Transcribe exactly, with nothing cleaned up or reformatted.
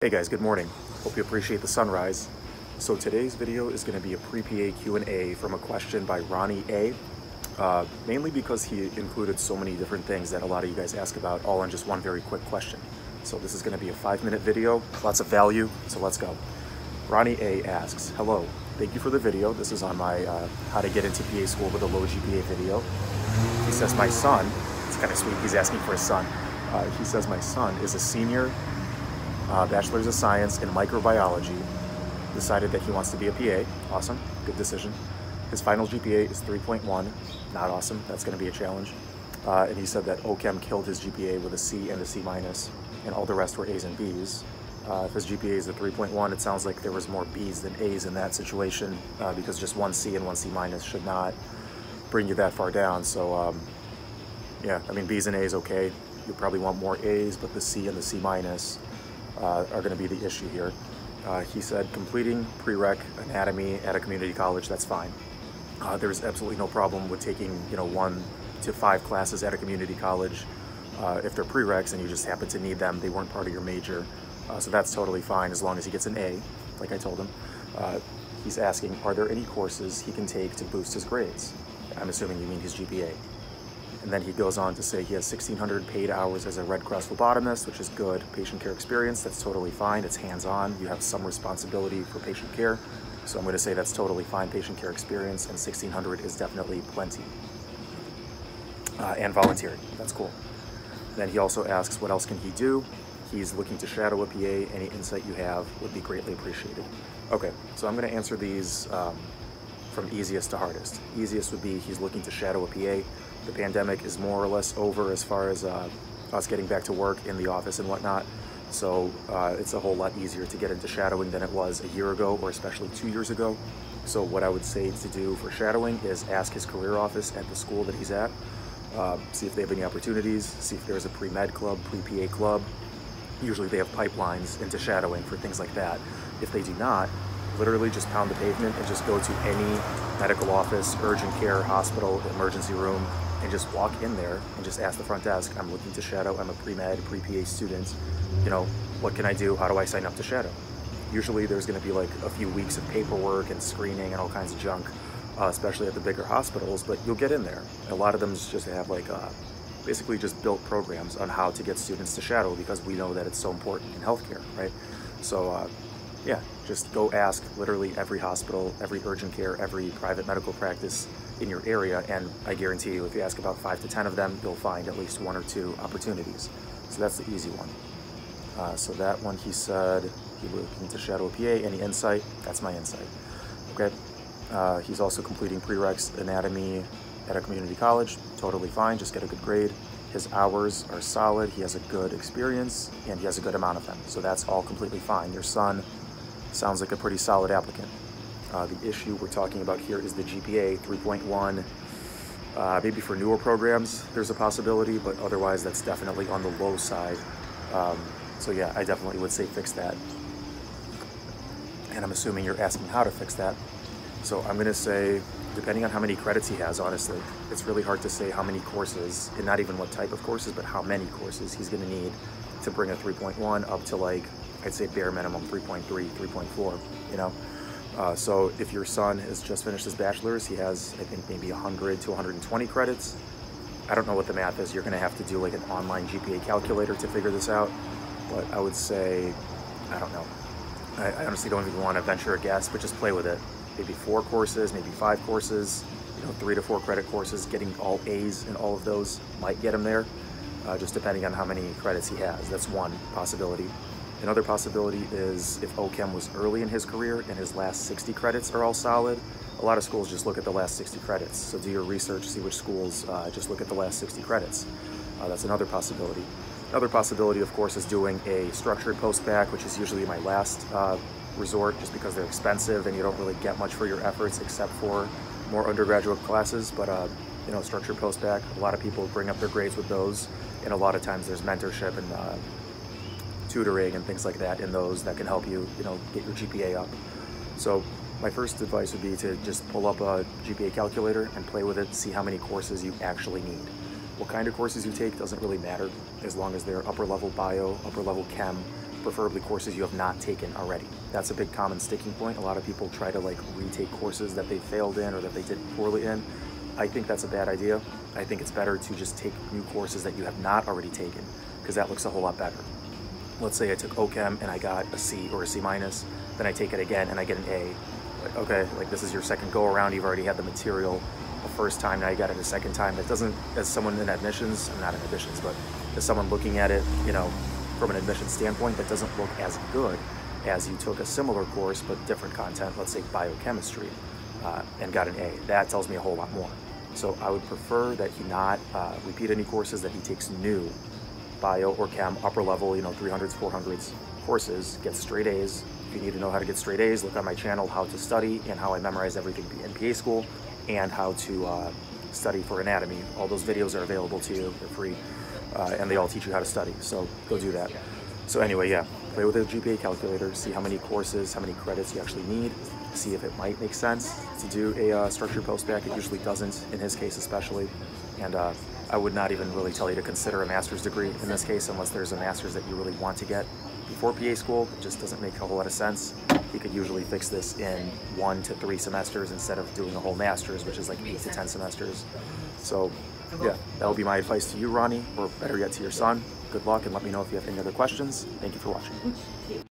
Hey guys, good morning. Hope you appreciate the sunrise. So today's video is going to be a pre-P A Q and A from a question by Ronnie A. Uh, mainly because he included so many different things that a lot of you guys ask about all in just one very quick question. So this is going to be a five minute video, lots of value, so let's go. Ronnie A asks, hello, thank you for the video. This is on my uh, how to get into P A school with a low G P A video. He says my son, it's kind of sweet, he's asking for a son. Uh, he says my son is a senior, uh, bachelor's of science in microbiology, decided that he wants to be a P A. Awesome, good decision. His final G P A is three point one, not awesome, that's going to be a challenge. Uh, and he said that O Chem killed his G P A with a C and a C minus, and all the rest were A's and B's. Uh, if his G P A is a three point one, it sounds like there was more B's than A's in that situation, uh, because just one C and one C minus should not bring you that far down. So um, yeah, I mean, B's and A's okay. You probably want more A's, but the C and the C minus uh, are going to be the issue here. Uh, he said completing prereq anatomy at a community college, that's fine. Uh, there's absolutely no problem with taking, you know, one to five classes at a community college. Uh, if they're prereqs and you just happen to need them, they weren't part of your major. Uh, so that's totally fine as long as he gets an A, like I told him. Uh, he's asking, are there any courses he can take to boost his grades? I'm assuming you mean his G P A. And then he goes on to say he has sixteen hundred paid hours as a Red Cross phlebotomist, which is good. Patient care experience, that's totally fine. It's hands-on. You have some responsibility for patient care. So I'm going to say that's totally fine, patient care experience, and sixteen hundred is definitely plenty. Uh, and volunteering, that's cool. Then he also asks, what else can he do? He's looking to shadow a P A. Any insight you have would be greatly appreciated. Okay, so I'm going to answer these um, from easiest to hardest. Easiest would be he's looking to shadow a P A. The pandemic is more or less over as far as uh, us getting back to work in the office and whatnot. So uh, it's a whole lot easier to get into shadowing than it was a year ago, or especially two years ago. So what I would say to do for shadowing is ask his career office at the school that he's at. Uh, see if they have any opportunities, see if there's a pre-med club, pre-P A club. Usually they have pipelines into shadowing for things like that. If they do not, literally just pound the pavement and just go to any medical office, urgent care, hospital, emergency room, and just walk in there and just ask the front desk, I'm looking to shadow, I'm a pre-med, pre-P A student, you know, what can I do? How do I sign up to shadow? Usually there's gonna be like a few weeks of paperwork and screening and all kinds of junk, uh, especially at the bigger hospitals, but you'll get in there. A lot of them just have like uh, basically just built programs on how to get students to shadow, because we know that it's so important in healthcare, right? So uh, yeah, just go ask literally every hospital, every urgent care, every private medical practice in your area, and I guarantee you if you ask about five to ten of them, you'll find at least one or two opportunities. So that's the easy one. Uh, so that one, he said he was looking to shadow a P A. Any insight? That's my insight. Okay. Uh, he's also completing prereqs anatomy at a community college. Totally fine, just get a good grade. His hours are solid, he has a good experience, and he has a good amount of them. So that's all completely fine. Your son sounds like a pretty solid applicant. Uh, the issue we're talking about here is the G P A, three point one. Uh, maybe for newer programs, there's a possibility, but otherwise that's definitely on the low side. Um, so yeah, I definitely would say fix that. And I'm assuming you're asking how to fix that. So I'm gonna say, depending on how many credits he has, honestly, it's really hard to say how many courses, and not even what type of courses, but how many courses he's gonna need to bring a three point one up to, like, I'd say bare minimum three point three, three point four, you know? Uh, so if your son has just finished his bachelor's, he has, I think, maybe one hundred to one hundred twenty credits. I don't know what the math is. You're gonna have to do like an online G P A calculator to figure this out. But I would say, I don't know. I, I honestly don't even want to venture a guess, but just play with it. Maybe four courses, maybe five courses, you know, three to four credit courses. Getting all A's in all of those might get him there, uh, just depending on how many credits he has. That's one possibility. Another possibility is if O Chem was early in his career and his last sixty credits are all solid. A lot of schools just look at the last sixty credits. So do your research, see which schools uh, just look at the last sixty credits. Uh, that's another possibility. Another possibility, of course, is doing a structured post-bac, which is usually my last uh, resort, just because they're expensive and you don't really get much for your efforts except for more undergraduate classes. But uh, you know, structured post-bac, a lot of people bring up their grades with those, and a lot of times there's mentorship and uh, tutoring and things like that in those that can help you, you know, get your G P A up. So my first advice would be to just pull up a G P A calculator and play with it, see how many courses you actually need. What kind of courses you take doesn't really matter, as long as they're upper level bio, upper level chem, preferably courses you have not taken already. That's a big common sticking point. A lot of people try to like retake courses that they failed in or that they did poorly in. I think that's a bad idea. I think it's better to just take new courses that you have not already taken, because that looks a whole lot better. Let's say I took O Chem and I got a C or a C minus, then I take it again and I get an A. Like, okay, like this is your second go around, you've already had the material the first time, now you got it a second time. That doesn't, as someone in admissions, I'm not in admissions, but as someone looking at it, you know, from an admissions standpoint, that doesn't look as good as you took a similar course but different content, let's say biochemistry, uh, and got an A. That tells me a whole lot more. So I would prefer that he not uh, repeat any courses, that he takes new bio or chem, upper level, you know, three hundreds, four hundreds courses, get straight A's. If you need to know how to get straight A's, look on my channel, how to study and how I memorize everything in P A school, and how to uh, study for anatomy. All those videos are available to you, they're free, uh, and they all teach you how to study, so go do that. So anyway, yeah, play with a G P A calculator, see how many courses, how many credits you actually need, see if it might make sense to do a uh, structured post-bac. It usually doesn't, in his case especially, and uh, I would not even really tell you to consider a master's degree in this case unless there's a master's that you really want to get before P A school. It just doesn't make a whole lot of sense. He could usually fix this in one to three semesters instead of doing a whole master's, which is like eight to ten semesters. So yeah, that would be my advice to you, Ronnie, or better yet to your son. Good luck, and let me know if you have any other questions. Thank you for watching.